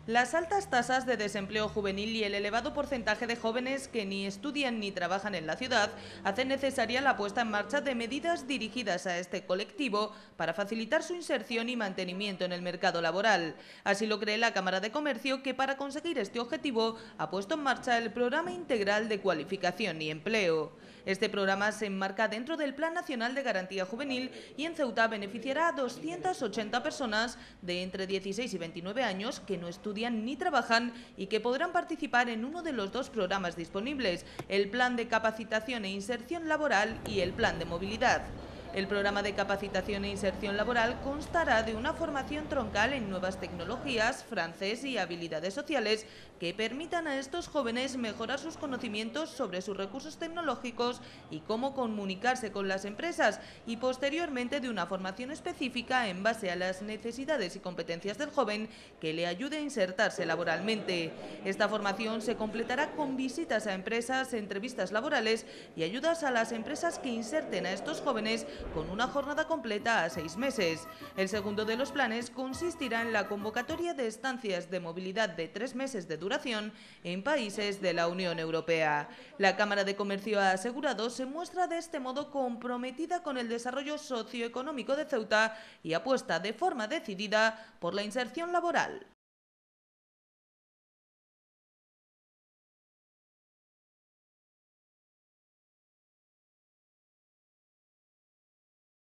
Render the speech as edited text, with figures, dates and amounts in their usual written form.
Las altas tasas de desempleo juvenil y el elevado porcentaje de jóvenes que ni estudian ni trabajan en la ciudad hacen necesaria la puesta en marcha de medidas dirigidas a este colectivo para facilitar su inserción y mantenimiento en el mercado laboral. Así lo cree la Cámara de Comercio, que para conseguir este objetivo ha puesto en marcha el Programa Integral de Cualificación y Empleo. Este programa se enmarca dentro del Plan Nacional de Garantía Juvenil y en Ceuta beneficiará a 280 personas de entre 16 y 29 años que no estudian ni trabajan y que podrán participar en uno de los dos programas disponibles, el Plan de Capacitación e Inserción Laboral y el Plan de Movilidad. El programa de capacitación e inserción laboral constará de una formación troncal en nuevas tecnologías, francés y habilidades sociales que permitan a estos jóvenes mejorar sus conocimientos sobre sus recursos tecnológicos y cómo comunicarse con las empresas, y posteriormente de una formación específica en base a las necesidades y competencias del joven que le ayude a insertarse laboralmente. Esta formación se completará con visitas a empresas, entrevistas laborales y ayudas a las empresas que inserten a estos jóvenes con una jornada completa a 6 meses. El segundo de los planes consistirá en la convocatoria de estancias de movilidad de 3 meses de duración en países de la Unión Europea. La Cámara de Comercio ha asegurado se muestra de este modo comprometida con el desarrollo socioeconómico de Ceuta y apuesta de forma decidida por la inserción laboral.